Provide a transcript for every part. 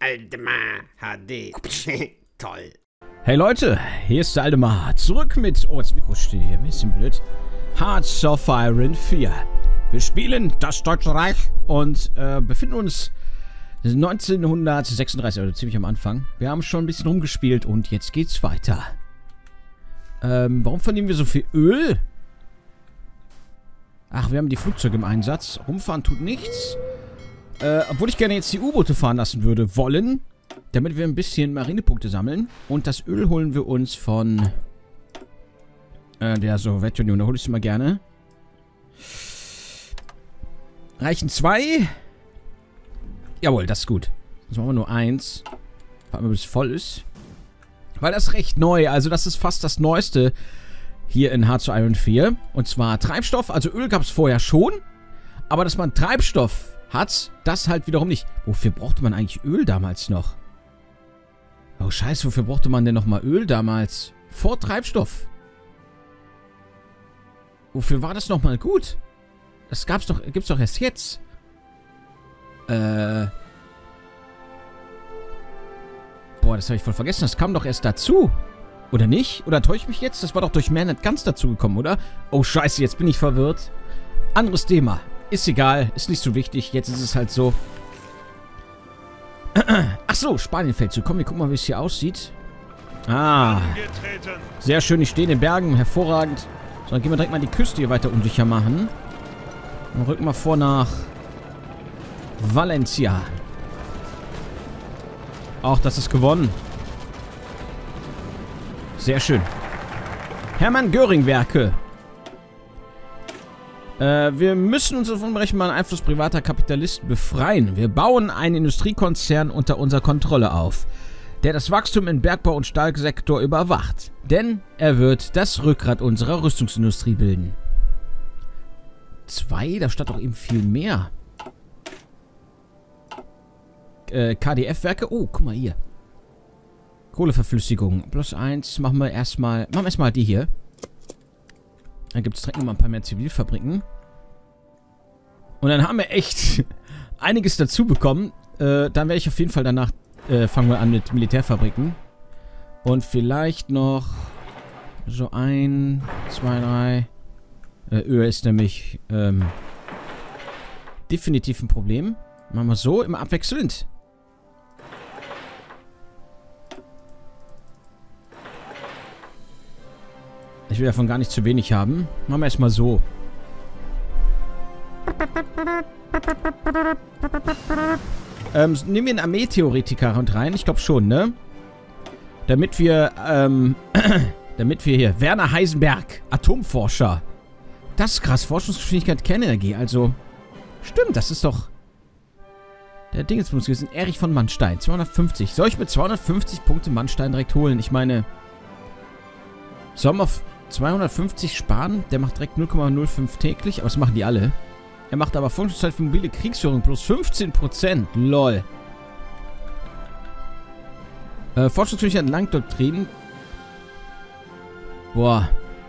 Aldemar HD. Toll. Hey Leute, hier ist der Aldemar. Zurück mit... Oh, das Mikro steht hier ein bisschen blöd. Hearts of Iron 4. Wir spielen das Deutsche Reich und befinden uns 1936, also ziemlich am Anfang. Wir haben schon ein bisschen rumgespielt und jetzt geht's weiter. Warum verlieren wir so viel Öl? Ach, wir haben die Flugzeuge im Einsatz. Rumfahren tut nichts. Obwohl ich gerne jetzt die U-Boote fahren lassen würde, wollen, damit wir ein bisschen Marinepunkte sammeln. Und das Öl holen wir uns von der Sowjetunion. Da hole ich es mal gerne. Reichen 2. Jawohl, das ist gut. Jetzt machen wir nur 1. Warten wir, bis es voll ist. Weil das ist recht neu. Also das ist fast das Neueste hier in Hearts of Iron 4. Und zwar Treibstoff. Also Öl gab es vorher schon. Aber dass man Treibstoff hat, das halt wiederum nicht. Wofür brauchte man eigentlich Öl damals noch? Oh scheiße, wofür brauchte man denn nochmal Öl damals? Vor Treibstoff. Wofür war das nochmal gut? Das gibt's doch erst jetzt. Boah, das habe ich voll vergessen. Das kam doch erst dazu. Oder nicht? Oder täusche ich mich jetzt? Das war doch durch mehr nicht ganz dazu gekommen, oder? Oh scheiße, jetzt bin ich verwirrt. Anderes Thema. Ist egal, ist nicht so wichtig. Jetzt ist es halt so. Ach so, Spanienfeldzug. Komm, wir gucken mal, wie es hier aussieht. Ah. Sehr schön, ich stehe in den Bergen. Hervorragend. So, dann gehen wir direkt mal die Küste hier weiter unsicher machen. Dann rücken wir vor nach Valencia. Auch das ist gewonnen. Sehr schön. Hermann-Göring-Werke. Wir müssen uns auf unberechenbaren Einfluss privater Kapitalisten befreien. Wir bauen einen Industriekonzern unter unserer Kontrolle auf, der das Wachstum im Bergbau- und Stahlsektor überwacht. Denn er wird das Rückgrat unserer Rüstungsindustrie bilden. 2? Da stand doch eben viel mehr. KDF-Werke. Oh, guck mal hier. Kohleverflüssigung. +1. Machen wir erstmal die hier. Dann gibt es direkt nochmal ein paar mehr Zivilfabriken. Und dann haben wir echt einiges dazu bekommen. Dann werde ich auf jeden Fall danach, fangen wir an mit Militärfabriken. Und vielleicht noch so 1, 2, 3. Öl ist nämlich definitiv ein Problem. Machen wir so, immer abwechselnd. Ich will davon gar nicht zu wenig haben. Machen wir erstmal so. Nehmen wir einen Armeetheoretiker rein? Ich glaube schon, ne? Damit wir hier... Werner Heisenberg, Atomforscher. Das ist krass. Forschungsgeschwindigkeit, Kernenergie. Also... Stimmt, das ist doch... Der Dingensbums gewesen. Erich von Mannstein. 250. Soll ich mit 250 Punkte Mannstein direkt holen? Ich meine... Sollen wir auf 250 sparen? Der macht direkt 0,05 täglich. Aber das machen die alle. Er macht aber Funktionszeit für mobile Kriegsführung plus 15%. Lol. Forschungsgeschwindigkeit Langdoktrin. Boah.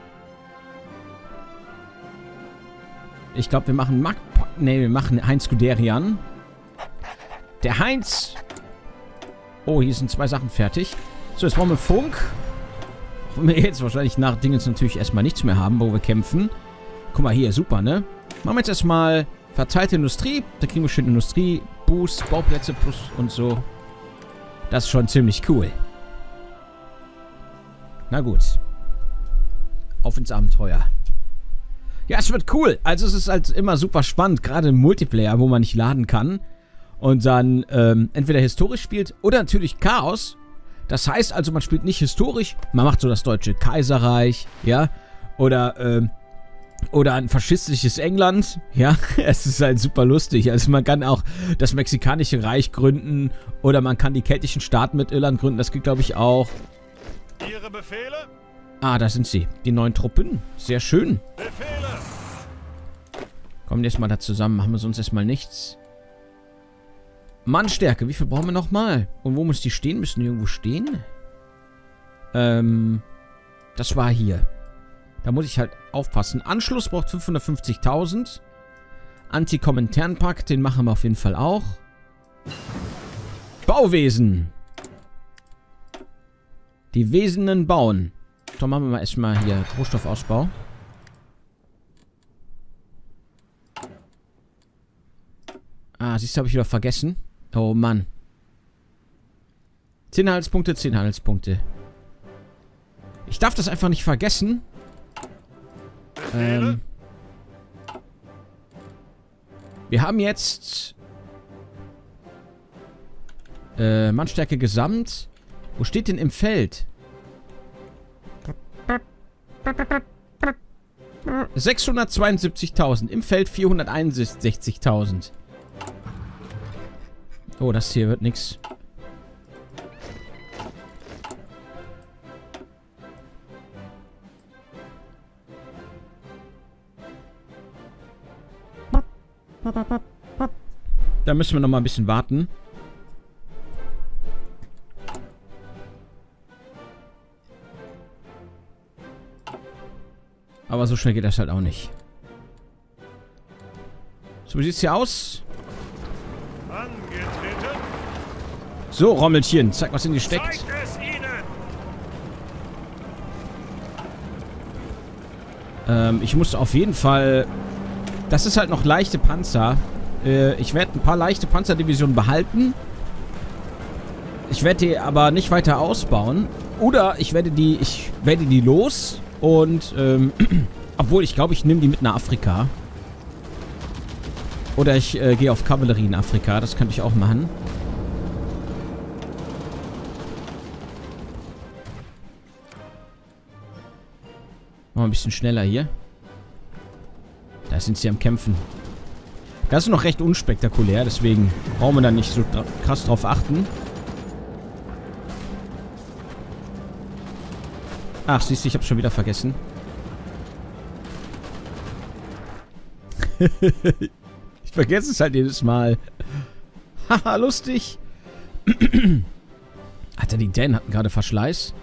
Ich glaube, wir machen wir machen Heinz Guderian. Der Heinz. Oh, hier sind 2 Sachen fertig. So, jetzt brauchen wir Funk. Wo wir jetzt wahrscheinlich nach Dingens natürlich erstmal nichts mehr haben, wo wir kämpfen. Guck mal hier, super, ne? Machen wir jetzt erstmal verteilte Industrie. Da kriegen wir schön Industrie-Boost, Bauplätze plus und so. Das ist schon ziemlich cool. Na gut. Auf ins Abenteuer. Ja, es wird cool. Also es ist halt immer super spannend, gerade im Multiplayer, wo man nicht laden kann. Und dann entweder historisch spielt oder natürlich Chaos. Das heißt also, man spielt nicht historisch, man macht so das Deutsche Kaiserreich, ja, oder ein faschistisches England, ja, es ist halt super lustig. Also man kann auch das Mexikanische Reich gründen oder man kann die keltischen Staaten mit Irland gründen, das geht, glaube ich, auch. Ihre Befehle? Ah, da sind sie, die neuen Truppen, sehr schön. Befehle! Kommen jetzt mal da zusammen, machen wir sonst erstmal nichts. Mannstärke, wie viel brauchen wir nochmal? Und wo muss die stehen? Müssen die irgendwo stehen? Das war hier. Da muss ich halt aufpassen. Anschluss braucht 550.000. Anti-Kominternpakt, den machen wir auf jeden Fall auch. Bauwesen. Die Wesenen bauen. Dann machen wir mal erstmal hier Rohstoffausbau. Ah, siehst du, habe ich wieder vergessen. Oh Mann. 10 Handelspunkte, 10 Handelspunkte. Ich darf das einfach nicht vergessen. Wir haben jetzt Mannstärke gesamt. Wo steht denn im Feld? 672.000. Im Feld 461.000. Oh, das hier wird nix. Da müssen wir noch mal ein bisschen warten. Aber so schnell geht das halt auch nicht. So, wie sieht's hier aus? Angetreten. So, Rommelchen, zeig, was in dir steckt. Zeigt es ihnen. Ich muss auf jeden Fall... Das ist halt noch leichte Panzer. Ich werde ein paar leichte Panzerdivisionen behalten. Ich werde die aber nicht weiter ausbauen. Oder ich werde die los. Und, obwohl, ich glaube, ich nehme die mit nach Afrika. Oder ich gehe auf Kavallerie in Afrika. Das könnte ich auch machen. Machen wir ein bisschen schneller hier. Da sind sie am Kämpfen. Das ist noch recht unspektakulär, deswegen brauchen wir da nicht so krass drauf achten. Ach, siehst du, ich hab's schon wieder vergessen. Ich vergesse es halt jedes Mal. Haha, lustig. Alter, die Dänen hatten gerade Verschleiß.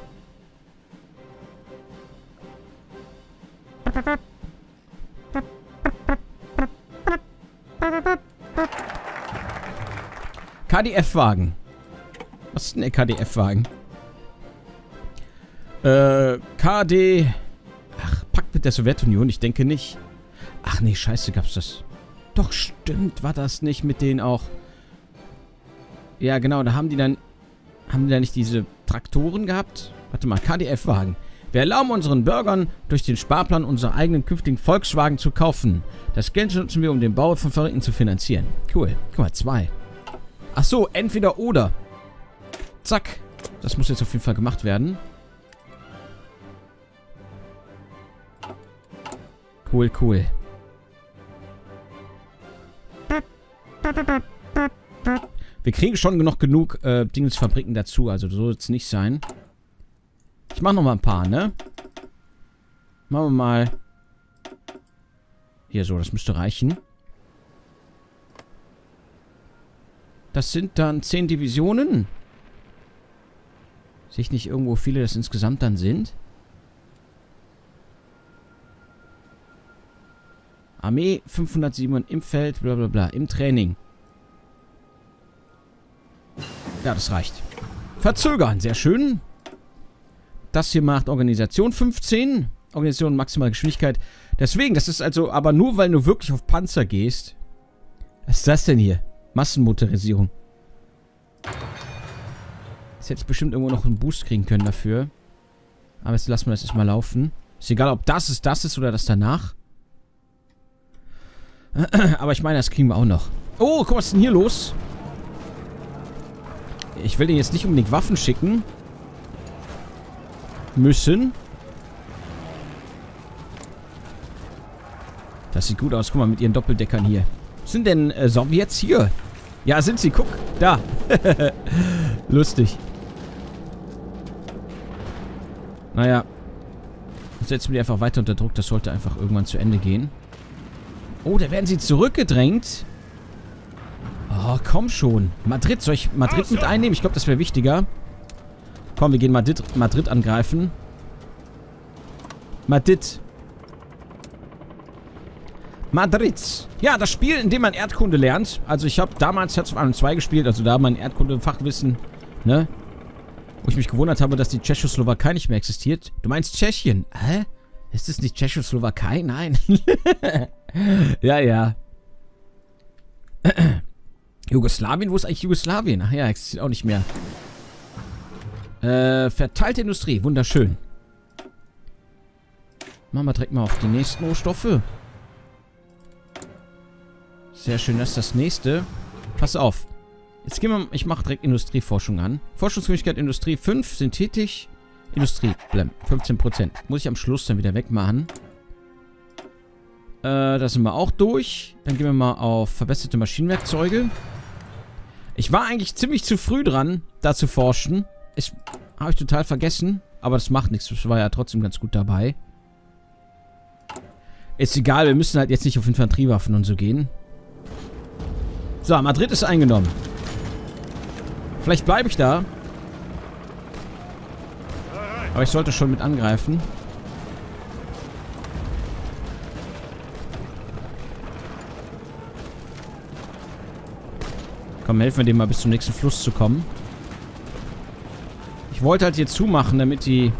KDF-Wagen. Was ist denn der KDF-Wagen? KD... Ach, Pakt mit der Sowjetunion? Ich denke nicht. Ach nee, scheiße, gab's das. Doch, stimmt, war das nicht mit denen auch... Ja, genau, da haben die dann... Haben die da nicht diese Traktoren gehabt? Warte mal, KDF-Wagen. Wir erlauben unseren Bürgern, durch den Sparplan unsere eigenen künftigen Volkswagen zu kaufen. Das Geld nutzen wir, um den Bau von Fabriken zu finanzieren. Cool. Guck mal, 2. Ach so, entweder oder. Zack. Das muss jetzt auf jeden Fall gemacht werden. Cool, cool. Wir kriegen schon noch genug Dingensfabriken dazu, also so soll es nicht sein. Ich mach noch mal ein paar, ne? Machen wir mal. Hier so, das müsste reichen. Das sind dann 10 Divisionen. Sehe ich nicht irgendwo viele das insgesamt dann sind? Armee 507 im Feld, bla bla bla, im Training. Ja, das reicht. Verzögern, sehr schön. Das hier macht Organisation 15. Organisation maximale Geschwindigkeit. Deswegen, das ist also aber nur, weil du wirklich auf Panzer gehst. Was ist das denn hier? Massenmotorisierung. Jetzt hätte ich bestimmt irgendwo noch einen Boost kriegen können dafür. Aber jetzt lassen wir das erstmal laufen. Ist egal, ob das ist oder das danach. Aber ich meine, das kriegen wir auch noch. Oh, guck mal, was ist denn hier los? Ich will denen jetzt nicht unbedingt Waffen schicken. Müssen. Das sieht gut aus. Guck mal, mit ihren Doppeldeckern hier. Sind denn Sowjets hier? Ja, sind sie. Guck. Da. Lustig. Naja. Setzen wir die einfach weiter unter Druck. Das sollte einfach irgendwann zu Ende gehen. Oh, da werden sie zurückgedrängt. Oh, komm schon. Madrid. Soll ich Madrid mit einnehmen? Ich glaube, das wäre wichtiger. Komm, wir gehen Madrid angreifen. Madrid. Madrid. Ja, das Spiel, in dem man Erdkunde lernt. Also ich habe damals Hearts of Iron 2 gespielt, also da mein Erdkunde-Fachwissen, ne? Wo ich mich gewundert habe, dass die Tschechoslowakei nicht mehr existiert. Du meinst Tschechien? Hä? Ist das nicht Tschechoslowakei? Nein. Ja, ja. Jugoslawien? Wo ist eigentlich Jugoslawien? Ach ja, existiert auch nicht mehr. Verteilte Industrie. Wunderschön. Machen wir direkt mal auf die nächsten Rohstoffe. Sehr schön, das ist das nächste. Pass auf. Jetzt gehen wir, ich mache direkt Industrieforschung an. Forschungsfähigkeit Industrie 5, Synthetik, Industrie, blem, 15%. Muss ich am Schluss dann wieder wegmachen. Da sind wir auch durch. Dann gehen wir mal auf verbesserte Maschinenwerkzeuge. Ich war eigentlich ziemlich zu früh dran, da zu forschen. Habe ich total vergessen. Aber das macht nichts. Das war ja trotzdem ganz gut dabei. Ist egal, wir müssen halt jetzt nicht auf Infanteriewaffen und so gehen. So, Madrid ist eingenommen. Vielleicht bleibe ich da. Aber ich sollte schon mit angreifen. Komm, helfen wir dem mal bis zum nächsten Fluss zu kommen. Ich wollte halt hier zumachen, damit die...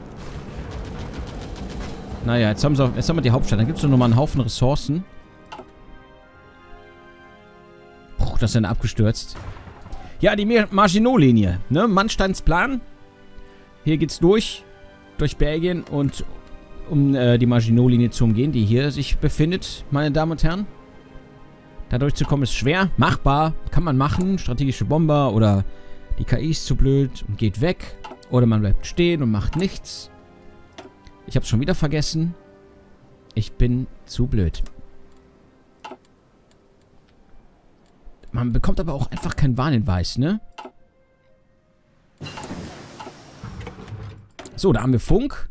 Naja, jetzt haben wir die Hauptstadt. Dann gibt es noch mal einen Haufen Ressourcen. Puh, das ist dann abgestürzt. Ja, die Maginot-Linie. Ne? Mansteins Plan. Hier geht's durch Belgien und um die Maginot-Linie zu umgehen, die hier sich befindet, meine Damen und Herren. Da durchzukommen ist schwer. Machbar. Kann man machen. Strategische Bomber oder die KI ist zu blöd und geht weg. Oder man bleibt stehen und macht nichts. Ich hab's schon wieder vergessen. Ich bin zu blöd. Man bekommt aber auch einfach keinen Warnhinweis, ne? So, da haben wir Funk.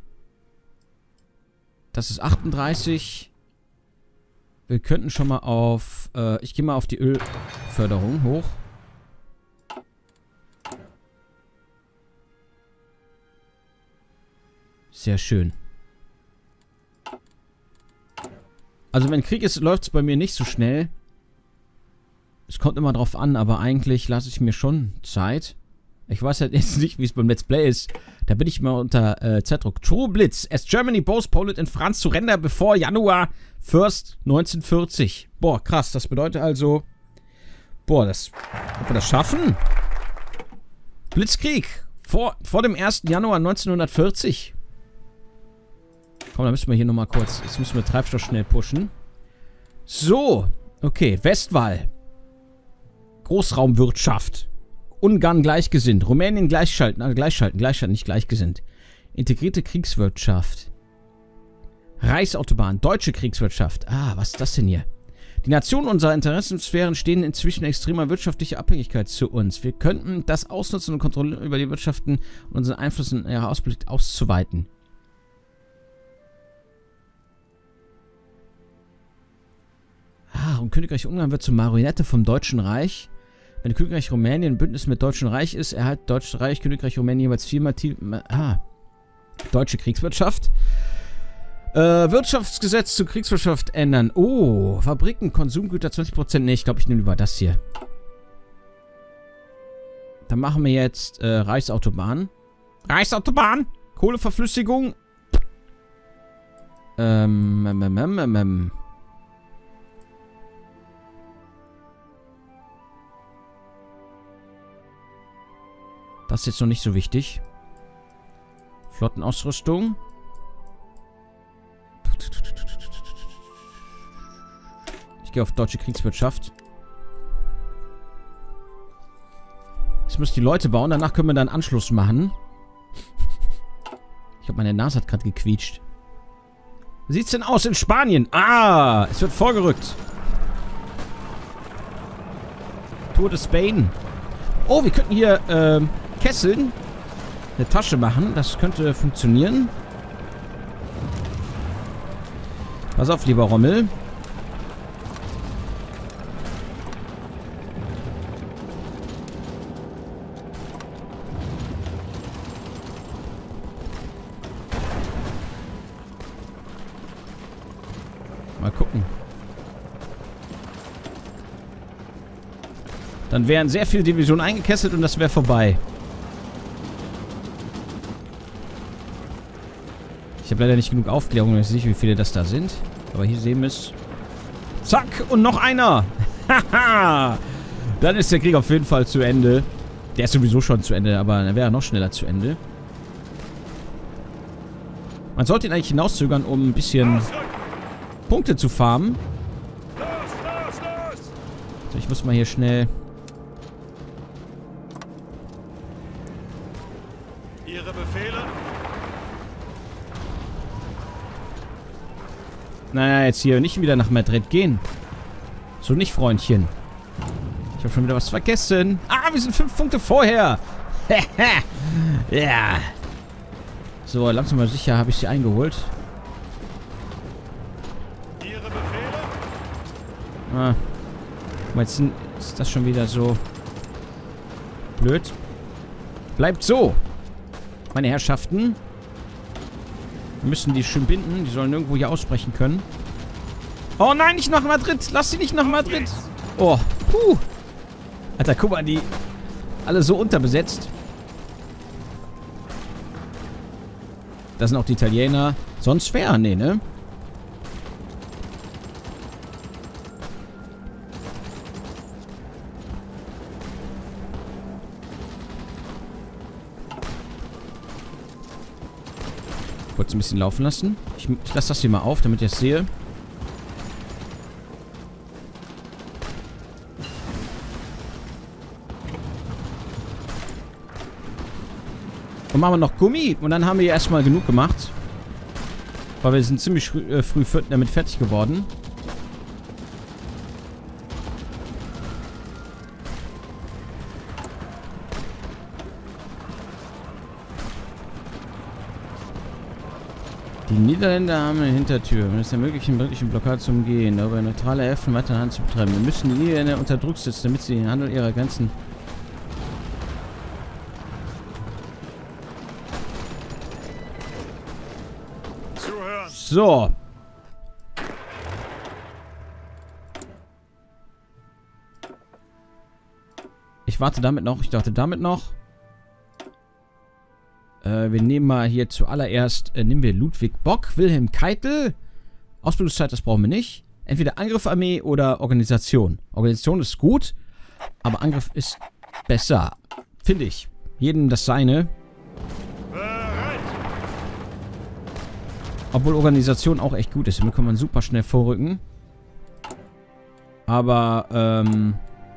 Das ist 38. Wir könnten schon mal auf... ich gehe mal auf die Ölförderung hoch. Sehr schön. Also wenn Krieg ist, läuft es bei mir nicht so schnell. Es kommt immer drauf an, aber eigentlich lasse ich mir schon Zeit. Ich weiß halt jetzt nicht, wie es beim Let's Play ist. Da bin ich mal unter Zeitdruck. True Blitz. As Germany, both Poland and France surrender before Januar 1st 1940. Boah, krass. Das bedeutet also... Boah, ob wir das schaffen? Blitzkrieg. Vor dem 1. Januar 1940. Komm, da müssen wir hier nochmal kurz... Jetzt müssen wir Treibstoff schnell pushen. So. Okay, Westwahl. Großraumwirtschaft. Ungarn gleichgesinnt. Rumänien gleichschalten, nicht gleichgesinnt. Integrierte Kriegswirtschaft. Reichsautobahn. Deutsche Kriegswirtschaft. Ah, was ist das denn hier? Die Nationen unserer Interessensphären stehen inzwischen extremer wirtschaftlicher Abhängigkeit zu uns. Wir könnten das ausnutzen und kontrollieren über die Wirtschaften und unseren Einfluss in ihrer Ausblick auszuweiten. Ah, und Königreich Ungarn wird zur Marionette vom Deutschen Reich. Wenn Königreich Rumänien ein Bündnis mit Deutschen Reich ist, erhält Deutsches Reich, Königreich Rumänien jeweils 4-mal deutsche Kriegswirtschaft. Wirtschaftsgesetz zur Kriegswirtschaft ändern. Oh, Fabriken, Konsumgüter 20%. Ne, ich glaube, ich nehme lieber das hier. Dann machen wir jetzt Reichsautobahn. Reichsautobahn! Kohleverflüssigung. Das ist jetzt noch nicht so wichtig. Flottenausrüstung. Ich gehe auf deutsche Kriegswirtschaft. Jetzt müssen die Leute bauen. Danach können wir dann Anschluss machen. Ich glaube, meine Nase hat gerade gequietscht. Wie sieht's denn aus in Spanien? Ah, es wird vorgerückt. Tour de Spain. Oh, wir könnten hier, Kesseln eine Tasche machen. Das könnte funktionieren. Pass auf, lieber Rommel. Mal gucken. Dann wären sehr viele Divisionen eingekesselt und das wäre vorbei. Ich habe leider nicht genug Aufklärung, ich weiß nicht, wie viele das da sind. Aber hier sehen wir es. Zack, und noch einer. Haha. Dann ist der Krieg auf jeden Fall zu Ende. Der ist sowieso schon zu Ende, aber dann wäre er noch schneller zu Ende. Man sollte ihn eigentlich hinauszögern, um ein bisschen Punkte zu farmen. So, ich muss mal hier schnell... Ihre Befehle? Naja, jetzt hier nicht wieder nach Madrid gehen. So nicht, Freundchen. Ich habe schon wieder was vergessen. Ah, wir sind 5 Punkte vorher. Ja. So, langsam mal sicher habe ich sie eingeholt. Ihre Befehle? Ah. Jetzt ist das schon wieder so blöd. Bleibt so. Meine Herrschaften. Wir müssen die schön binden. Die sollen irgendwo hier ausbrechen können. Oh nein, nicht nach Madrid. Lass sie nicht nach Madrid. Oh, puh. Alter, guck mal, die alle so unterbesetzt. Das sind auch die Italiener. Sonst wer? Nee, ne? Kurz ein bisschen laufen lassen. Ich lasse das hier mal auf, damit ich es sehe. Und machen wir noch Gummi. Und dann haben wir hier erstmal genug gemacht. Weil wir sind ziemlich früh damit fertig geworden. Die Niederländer haben eine Hintertür. Um es ermöglichen, britischen Blockade zu umgehen, darüber neutrale Häfen weiter Hand zu betreiben. Wir müssen die Niederländer unter Druck setzen, damit sie den Handel ihrer Grenzen... So. Ich warte damit noch. Ich dachte damit noch. Wir nehmen mal hier zuallererst, nehmen wir Ludwig Bock, Wilhelm Keitel. Ausbildungszeit, das brauchen wir nicht. Entweder Angriffsarmee oder Organisation. Organisation ist gut, aber Angriff ist besser. Finde ich. Jedem das seine. Obwohl Organisation auch echt gut ist. Damit kann man super schnell vorrücken. Aber, wenn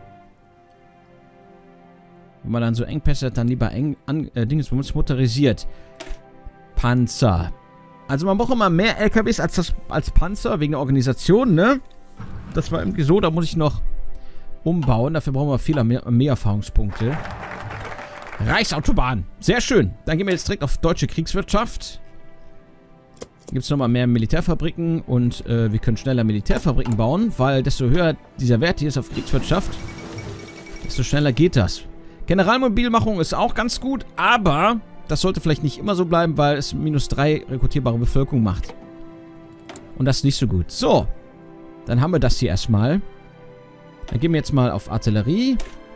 man dann so Engpässe hat, dann lieber Dingens motorisiert. Panzer. Also man braucht immer mehr LKWs als Panzer, wegen der Organisation, ne? Das war irgendwie so, da muss ich noch umbauen. Dafür brauchen wir viel mehr Erfahrungspunkte. Reichsautobahn. Sehr schön. Dann gehen wir jetzt direkt auf deutsche Kriegswirtschaft. Gibt es nochmal mehr Militärfabriken und wir können schneller Militärfabriken bauen, weil desto höher dieser Wert hier ist auf Kriegswirtschaft, desto schneller geht das. Generalmobilmachung ist auch ganz gut, aber das sollte vielleicht nicht immer so bleiben, weil es -3 rekrutierbare Bevölkerung macht. Und das ist nicht so gut. So, dann haben wir das hier erstmal. Dann gehen wir jetzt mal auf Artillerie.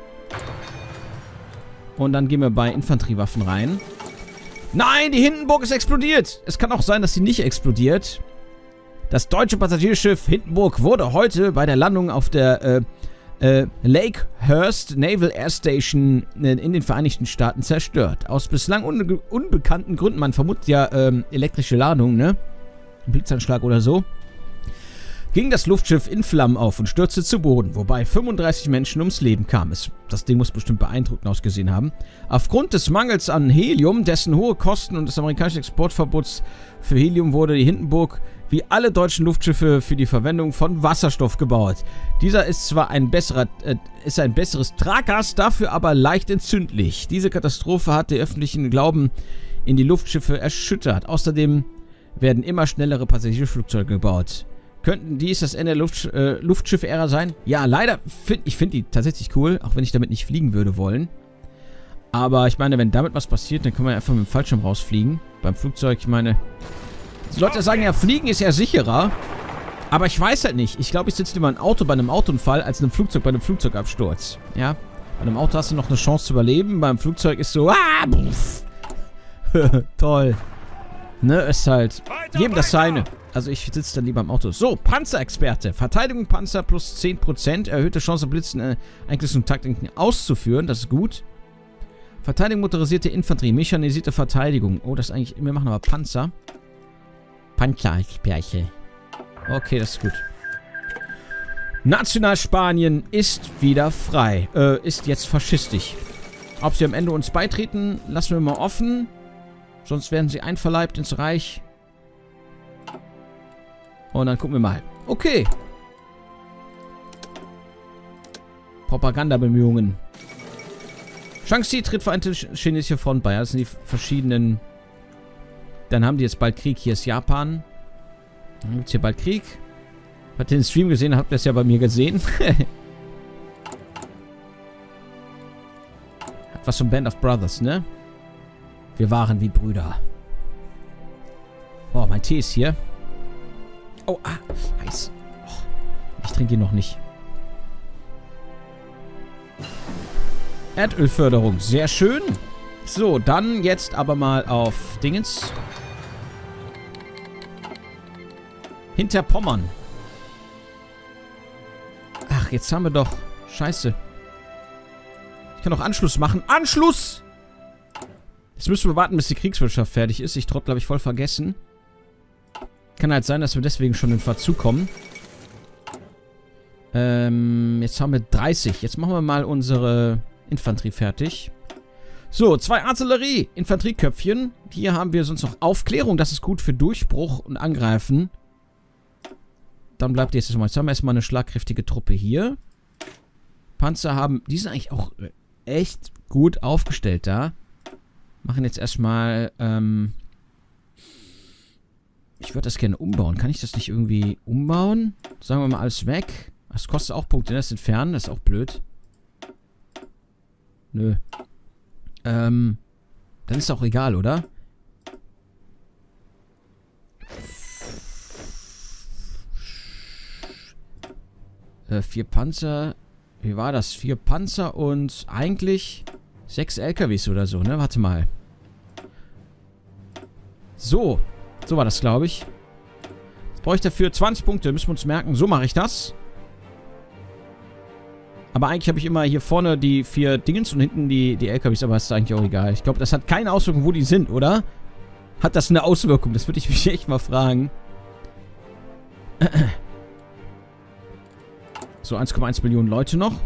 Und dann gehen wir bei Infanteriewaffen rein. Nein, die Hindenburg ist explodiert. Es kann auch sein, dass sie nicht explodiert. Das deutsche Passagierschiff Hindenburg wurde heute bei der Landung auf der Lakehurst Naval Air Station in den Vereinigten Staaten zerstört. Aus bislang unbekannten Gründen. Man vermutet ja elektrische Ladung, ne? Ein Blitzanschlag oder so. Ging das Luftschiff in Flammen auf und stürzte zu Boden, wobei 35 Menschen ums Leben kamen. Das Ding muss bestimmt beeindruckend ausgesehen haben. Aufgrund des Mangels an Helium, dessen hohe Kosten und des amerikanischen Exportverbots für Helium wurde die Hindenburg wie alle deutschen Luftschiffe für die Verwendung von Wasserstoff gebaut. Dieser ist zwar ein besseres Traggas, dafür aber leicht entzündlich. Diese Katastrophe hat den öffentlichen Glauben in die Luftschiffe erschüttert. Außerdem werden immer schnellere Passagierflugzeuge gebaut. Könnten dies das Ende der Luftschiff-Ära sein? Ja, leider. Ich finde die tatsächlich cool, auch wenn ich damit nicht fliegen würde wollen. Aber ich meine, wenn damit was passiert, dann können wir einfach mit dem Fallschirm rausfliegen. Beim Flugzeug, ich meine... Die Leute sagen ja, Fliegen ist ja sicherer. Aber ich weiß halt nicht. Ich glaube, ich sitze lieber im Auto bei einem Autounfall als in einem Flugzeug bei einem Flugzeugabsturz. Ja? Bei einem Auto hast du noch eine Chance zu überleben. Beim Flugzeug ist so, toll. Ne, ist halt jedem das seine. Also ich sitze dann lieber im Auto. So, Panzerexperte. Verteidigung Panzer plus 10%. Erhöhte Chance, Blitzen, Eingriffe und Taktiken auszuführen. Das ist gut. Verteidigung motorisierte Infanterie. Mechanisierte Verteidigung. Oh, das ist eigentlich... Wir machen aber Panzer. Panzerexperte. Okay, das ist gut. Nationalspanien ist wieder frei. Ist jetzt faschistisch. Ob sie am Ende uns beitreten, lassen wir mal offen. Sonst werden sie einverleibt ins Reich. Und dann gucken wir mal. Okay. Propagandabemühungen. Shaanxi tritt Vereinte chinesische Front bei. Das sind die verschiedenen... Dann haben die jetzt bald Krieg. Hier ist Japan. Dann gibt es hier bald Krieg. Habt ihr den Stream gesehen? Habt ihr das ja bei mir gesehen? Hat was von Band of Brothers, ne? Wir waren wie Brüder. Oh, mein Tee ist hier. Oh, heiß. Oh, ich trinke ihn noch nicht. Erdölförderung, sehr schön. So, dann jetzt aber mal auf Dingens. Hinterpommern. Ach, jetzt haben wir doch... Scheiße. Ich kann doch Anschluss machen. Anschluss! Jetzt müssen wir warten, bis die Kriegswirtschaft fertig ist. Ich trottel, habe ich voll vergessen. Kann halt sein, dass wir deswegen schon in Verzug kommen. Jetzt haben wir 30. Jetzt machen wir mal unsere Infanterie fertig. So, 2 Artillerie. Infanterieköpfchen. Hier haben wir sonst noch Aufklärung. Das ist gut für Durchbruch und Angreifen. Dann bleibt jetzt erstmal. Jetzt haben wir erstmal eine schlagkräftige Truppe hier. Panzer haben... Die sind eigentlich auch echt gut aufgestellt da. Machen jetzt erstmal... ich würde das gerne umbauen. Kann ich das nicht irgendwie umbauen? Sagen wir mal alles weg. Das kostet auch Punkte. Das entfernen. Das ist auch blöd. Nö. Dann ist auch egal, oder? Vier Panzer. Wie war das? 4 Panzer und eigentlich 6 LKWs oder so, ne? Warte mal. So. So war das, glaube ich. Jetzt brauche ich dafür 20 Punkte. Müssen wir uns merken. So mache ich das. Aber eigentlich habe ich immer hier vorne die 4 Dingens und hinten die LKWs. Aber das ist eigentlich auch egal. Ich glaube, das hat keine Auswirkung, wo die sind, oder? Hat das eine Auswirkung? Das würde ich mich echt mal fragen. So, 1,1 Millionen Leute noch.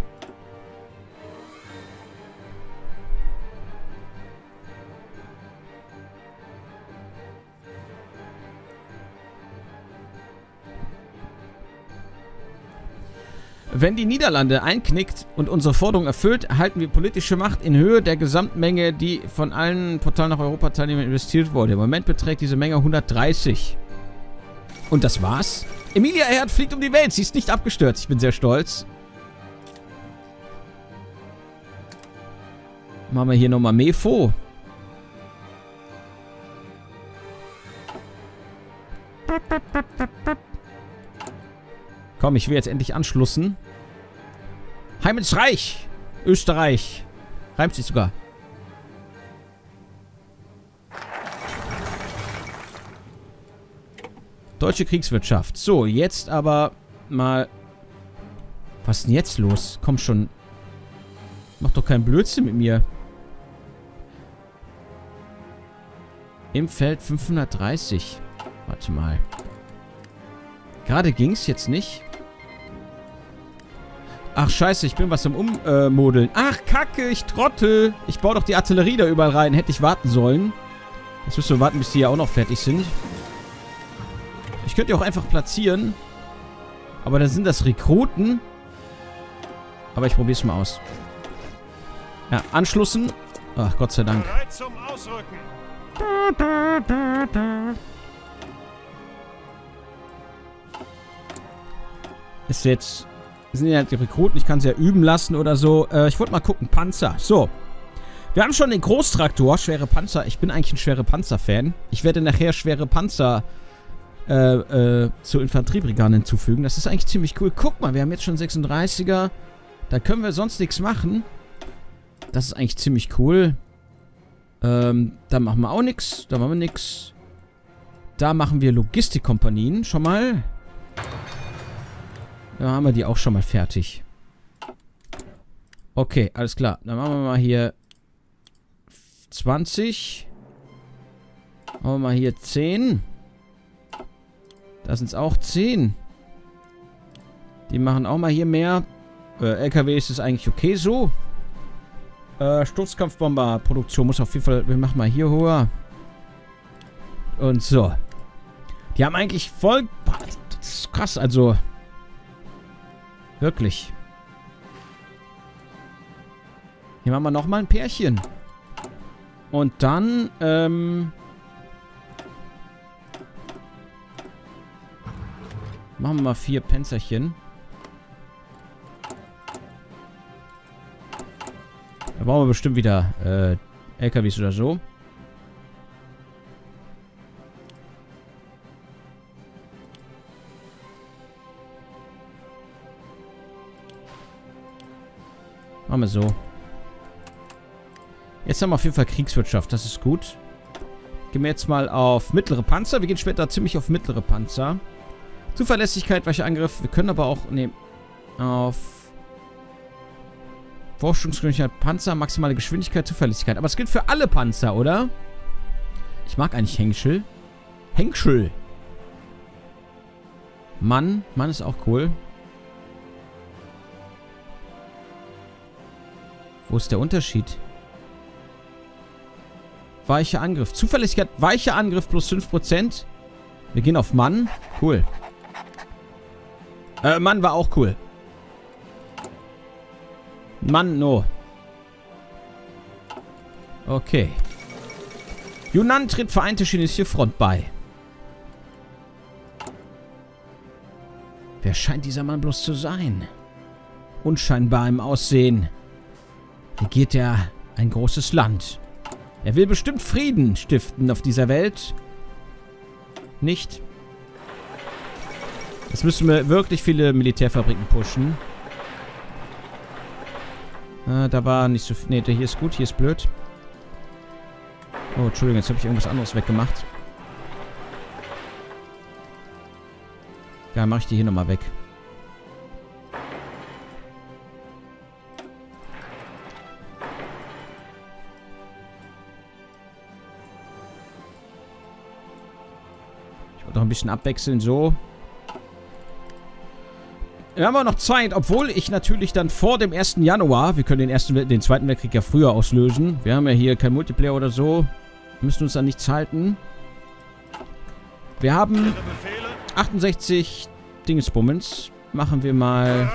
Wenn die Niederlande einknickt und unsere Forderung erfüllt, erhalten wir politische Macht in Höhe der Gesamtmenge, die von allen Portalen nach Europa-Teilnehmern investiert wurde. Im Moment beträgt diese Menge 130. Und das war's? Emilia Earhart fliegt um die Welt. Sie ist nicht abgestürzt. Ich bin sehr stolz. Machen wir hier nochmal Mefo. Komm, ich will jetzt endlich anschlussen. Heim ins Reich. Österreich. Reimt sich sogar. Deutsche Kriegswirtschaft. So, jetzt aber mal... Was ist denn jetzt los? Komm schon. Mach doch keinen Blödsinn mit mir. Im Feld 530. Warte mal. Gerade ging's jetzt nicht. Ach, scheiße, ich bin was am Ummodeln. Ach, Kacke, ich Trottel. Ich baue doch die Artillerie da überall rein. Hätte ich warten sollen. Jetzt müssen wir warten, bis die ja auch noch fertig sind. Ich könnte ja auch einfach platzieren. Aber dann sind das Rekruten. Aber ich probiere es mal aus. Ja, anschlussen. Ach, Gott sei Dank. Bereit zum Ausrücken. Ist jetzt... sind ja die Rekruten. Ich kann sie ja üben lassen oder so. Ich wollte mal gucken. Panzer. So. Wir haben schon den Großtraktor. Schwere Panzer. Ich bin eigentlich ein schwere Panzer-Fan. Ich werde nachher schwere Panzer zur Infanteriebrigade hinzufügen. Das ist eigentlich ziemlich cool. Guck mal, wir haben jetzt schon 36er. Da können wir sonst nichts machen. Das ist eigentlich ziemlich cool. Da machen wir auch nichts. Da machen wir nichts. Da machen wir Logistikkompanien schon mal. Da haben wir die auch schon mal fertig. Okay, alles klar. Dann machen wir mal hier 20. Machen wir mal hier 10. Da sind es auch 10. Die machen auch mal hier mehr. LKWs ist eigentlich okay so. Sturzkampfbomber-Produktion muss auf jeden Fall... Wir machen mal hier höher. Und so. Die haben eigentlich voll... Das ist krass, also... Wirklich. Hier machen wir nochmal ein Pärchen. Und dann, machen wir mal 4 Panzerchen. Da brauchen wir bestimmt wieder, LKWs oder so. Machen wir so. Jetzt haben wir auf jeden Fall Kriegswirtschaft. Das ist gut. Gehen wir jetzt mal auf mittlere Panzer. Wir gehen später ziemlich auf mittlere Panzer. Zuverlässigkeit, weicher Angriff. Wir können aber auch... Nee, auf... Forschungsgeschwindigkeit, Panzer, maximale Geschwindigkeit, Zuverlässigkeit. Aber es gilt für alle Panzer, oder? Ich mag eigentlich Henschel. Henschel. Mann. Mann ist auch cool. Wo ist der Unterschied? Weicher Angriff. Zuverlässigkeit, weicher Angriff plus 5%. Wir gehen auf Mann. Cool. Mann war auch cool. Mann, no. Okay. Yunnan tritt Vereinte Chinesische Front bei. Wer scheint dieser Mann bloß zu sein? Unscheinbar im Aussehen. Regiert er ein großes Land. Er will bestimmt Frieden stiften auf dieser Welt. Nicht? Jetzt müssen wir wirklich viele Militärfabriken pushen. Da war nicht so viel. Ne, hier ist gut, hier ist blöd. Oh, Entschuldigung, jetzt habe ich irgendwas anderes weggemacht. Ja, mache ich die hier nochmal weg. Ich wollte noch ein bisschen abwechseln, so. Wir haben aber noch Zeit, obwohl ich natürlich dann vor dem 1. Januar, wir können den Zweiten Weltkrieg ja früher auslösen. Wir haben ja hier kein Multiplayer oder so. Wir müssen uns an nichts halten. Wir haben 68 Dingesbummens. Machen wir mal...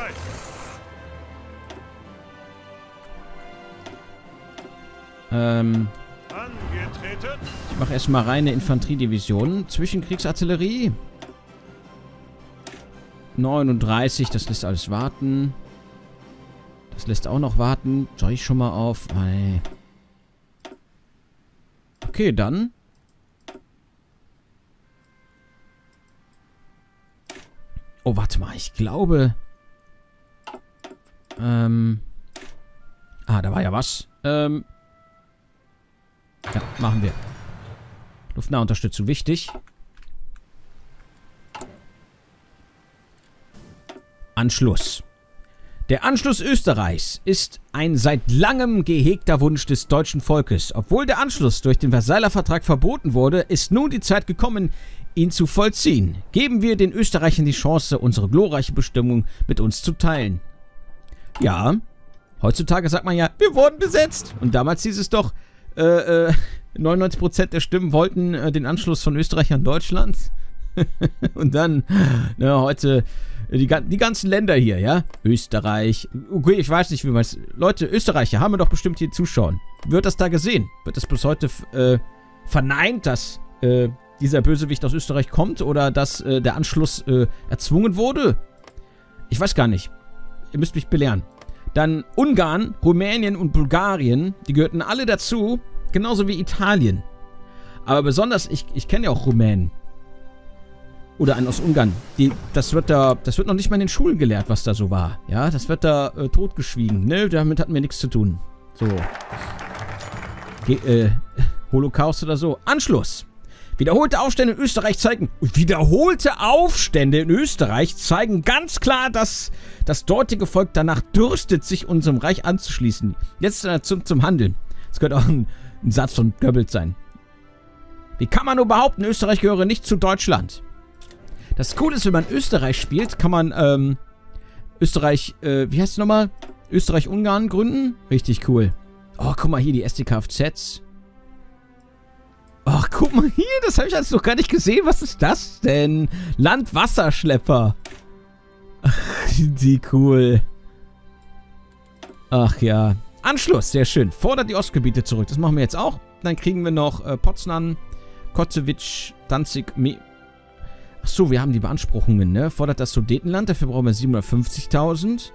Ich mache erstmal reine Infanteriedivision. Zwischenkriegsartillerie. 39, das lässt alles warten. Das lässt auch noch warten. Soll ich schon mal auf... Nee. Okay, dann. Oh, warte mal. Ich glaube... da war ja was. Ja, machen wir. Luftnahunterstützung, wichtig. Anschluss. Der Anschluss Österreichs ist ein seit langem gehegter Wunsch des deutschen Volkes. Obwohl der Anschluss durch den Versailler Vertrag verboten wurde, ist nun die Zeit gekommen, ihn zu vollziehen. Geben wir den Österreichern die Chance, unsere glorreiche Bestimmung mit uns zu teilen. Ja, heutzutage sagt man ja, wir wurden besetzt. Und damals hieß es doch, 99% der Stimmen wollten den Anschluss von Österreich an Deutschland. Und dann, heute... Die ganzen Länder hier, ja? Österreich. Okay, ich weiß nicht, wie man es... Leute, Österreicher haben wir doch bestimmt hier zuschauen. Wird das da gesehen? Wird das bis heute verneint, dass dieser Bösewicht aus Österreich kommt? Oder dass der Anschluss erzwungen wurde? Ich weiß gar nicht. Ihr müsst mich belehren. Dann Ungarn, Rumänien und Bulgarien. Die gehörten alle dazu. Genauso wie Italien. Aber besonders, ich kenne ja auch Rumänen. Oder einen aus Ungarn. Das wird noch nicht mal in den Schulen gelehrt, was da so war. Ja, das wird da totgeschwiegen. Ne, damit hatten wir nichts zu tun. So. Holocaust oder so. Anschluss. Wiederholte Aufstände in Österreich zeigen ganz klar, dass das dortige Volk danach dürstet, sich unserem Reich anzuschließen. Jetzt zum Handeln. Das könnte auch ein Satz von Goebbels sein. Wie kann man nur behaupten, Österreich gehöre nicht zu Deutschland? Das Coole ist, wenn man Österreich spielt, kann man Österreich, wie heißt es nochmal? Österreich-Ungarn gründen? Richtig cool. Oh, guck mal hier, die SDKFZs. Ach, guck mal hier, das habe ich alles noch gar nicht gesehen. Was ist das denn? Landwasserschlepper. Ach, sind die cool. Ach ja. Anschluss, sehr schön. Fordert die Ostgebiete zurück. Das machen wir jetzt auch. Dann kriegen wir noch Poznań, Kotzewitsch, Danzig, Achso, wir haben die Beanspruchungen, ne? Fordert das Sudetenland. Dafür brauchen wir 750.000.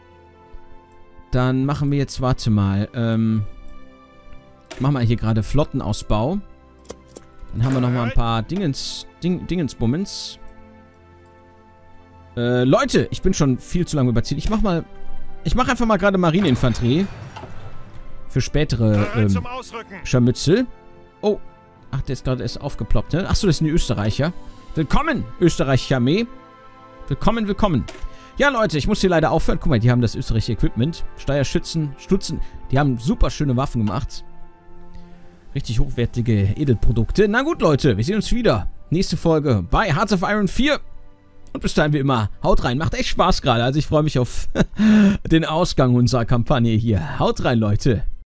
Dann machen wir jetzt, warte mal, machen wir hier gerade Flottenausbau. Dann haben wir nochmal ein paar Dingensbummens. Leute, ich bin schon viel zu lange überziehen. Ich mach einfach mal gerade Marineinfanterie. Für spätere Scharmützel. Oh. Ach, der ist gerade erst aufgeploppt, ne? Achso, das sind die Österreicher. Willkommen, österreichische Armee. Willkommen, willkommen. Ja, Leute, ich muss hier leider aufhören. Guck mal, die haben das österreichische Equipment. Steuerschützen, Stutzen. Die haben super schöne Waffen gemacht. Richtig hochwertige Edelprodukte. Na gut, Leute, wir sehen uns wieder. Nächste Folge bei Hearts of Iron 4. Und bis dahin wie immer, haut rein. Macht echt Spaß gerade. Also ich freue mich auf den Ausgang unserer Kampagne hier. Haut rein, Leute.